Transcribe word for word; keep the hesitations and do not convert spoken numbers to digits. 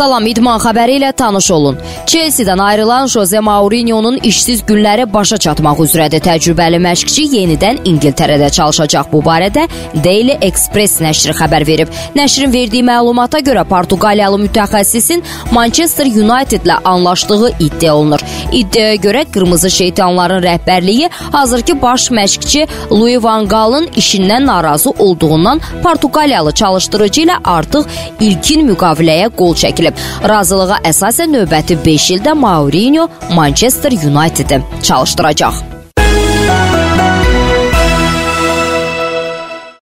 Salam, idman xəbəri ilə tanış olun. Chelsea'dən ayrılan Jose Mourinho'nun işsiz günləri başa çatmaq üzrədir. Təcrübəli məşqçi yenidən İngiltərədə çalışacaq. Bu barədə Daily Express nəşri xəbər verib. Nəşrin verdiyi məlumata görə Portuqaliyalı mütəxəssisin Manchester Unitedlə anlaşdığı iddia olunur. İddiaya görə qırmızı şeytanların rəhbərliyi hazırki baş məşqçi Louis van Gaal'ın işindən narazı olduğundan Portuqaliyalı çalışdırıcı ilə artıq ilkin müqaviləyə qol çəkilib. Razılığa əsasən növbəti beş ildə Mourinho Manchester United'i çalışdıracaq.